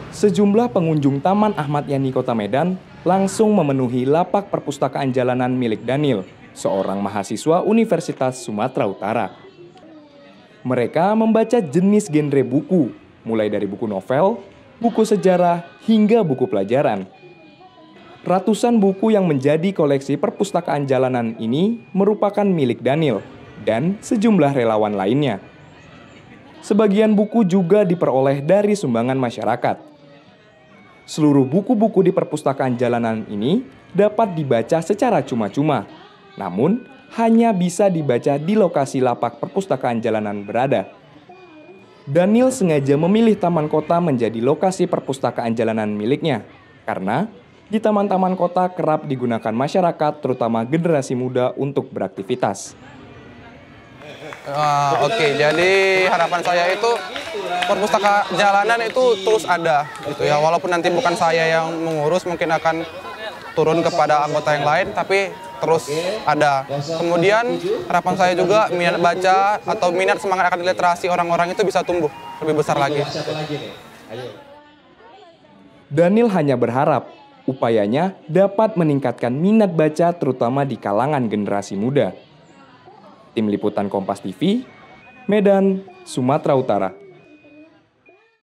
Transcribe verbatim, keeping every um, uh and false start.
Sejumlah pengunjung Taman Ahmad Yani Kota Medan langsung memenuhi lapak perpustakaan jalanan milik Daniel, seorang mahasiswa Universitas Sumatera Utara. Mereka membaca jenis genre buku, mulai dari buku novel, buku sejarah, hingga buku pelajaran. Ratusan buku yang menjadi koleksi perpustakaan jalanan ini merupakan milik Daniel dan sejumlah relawan lainnya. Sebagian buku juga diperoleh dari sumbangan masyarakat. Seluruh buku-buku di perpustakaan jalanan ini dapat dibaca secara cuma-cuma, namun hanya bisa dibaca di lokasi lapak perpustakaan jalanan berada. Daniel sengaja memilih taman kota menjadi lokasi perpustakaan jalanan miliknya, karena di taman-taman kota kerap digunakan masyarakat, terutama generasi muda, untuk beraktivitas. Uh, Oke, okay. Jadi harapan saya itu perpustakaan jalanan itu terus ada, gitu ya. Walaupun nanti bukan saya yang mengurus, mungkin akan turun kepada anggota yang lain, tapi terus ada. Kemudian harapan saya juga minat baca atau minat semangat akan literasi orang-orang itu bisa tumbuh lebih besar lagi. Daniel hanya berharap upayanya dapat meningkatkan minat baca terutama di kalangan generasi muda. Tim Liputan Kompas T V, Medan, Sumatera Utara.